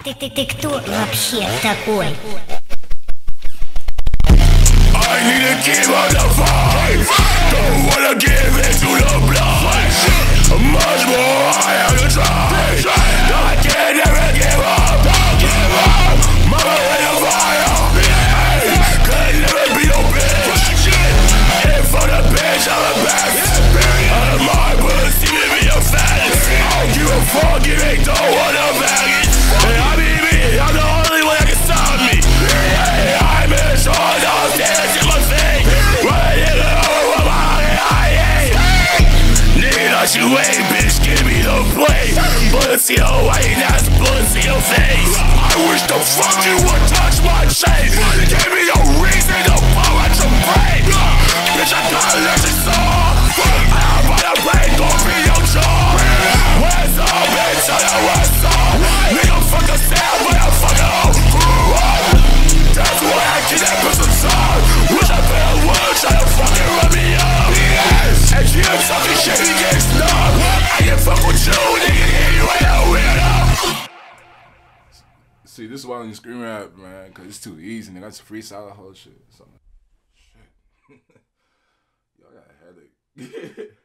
Ты кто вообще такой? I need to keep on the fight. Don't wanna give in to the blight. Much more I have to try. I can never give up. Momma in the fire. Could never be no bitch. In front of bitch, I'm a best. Out of my pussy, give me a fattest. I don't give a fuck if they don't wanna bag it. I mean me, I'm the only one that can stop me. I'm in charge of dance in my face. Nigga, you ain't, bitch, give me the plate. Bullets in your way, that's bullets in your face. I wish the fuck you would touch my chain. Give me a reason to blow at your brain. Bitch, I got electric song. I'm on a plane, don't be your jaw. Where's up, bitch, tell you what's up. Nigga, fuck a sound, but I'm fucking up. That's why I get that person's song. Wish I better work, try to fucking run me up. And you talking shit, he gets snubbed. I can fuck with you, nigga, you ain't a weirdo. See, this is why I don't scream rap, man, because it's too easy, nigga. I just freestyle the whole shit. Shit. Y'all got a headache.